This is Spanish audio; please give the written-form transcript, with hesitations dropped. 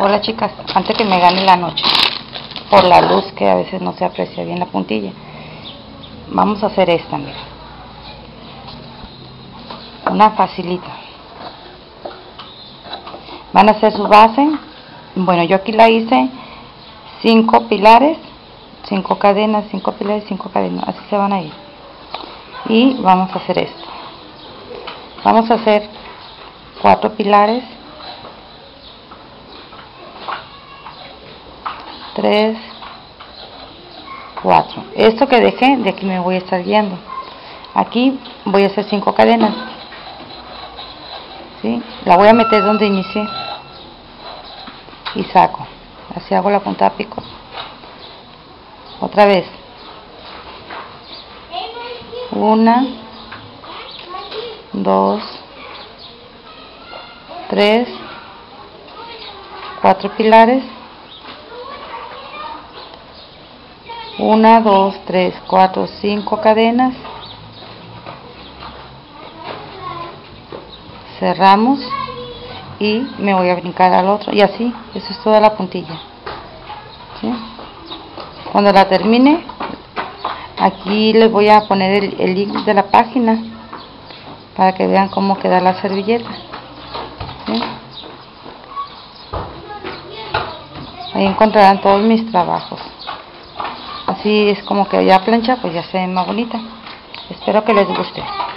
Hola chicas, antes que me gane la noche por la luz que a veces no se aprecia bien la puntilla, vamos a hacer esta, mira, una facilita. Van a hacer su base. Bueno, yo aquí la hice 5 pilares, 5 cadenas, 5 pilares, 5 cadenas, así se van a ir. Y vamos a hacer esto. Vamos a hacer 4 pilares, 3, 4. Esto que dejé, de aquí me voy a estar guiando. Aquí voy a hacer 5 cadenas. ¿Sí? La voy a meter donde inicié y saco. Así hago la punta de pico. Otra vez. 1, 2, 3, 4 pilares. 1, 2, 3, 4, 5 cadenas. Cerramos y me voy a brincar al otro y así, eso es toda la puntilla. ¿Sí? Cuando la termine, aquí les voy a poner el link de la página para que vean cómo queda la servilleta. ¿Sí? Ahí encontrarán todos mis trabajos. Así es como que ya plancha, pues ya se ve más bonita. Espero que les guste.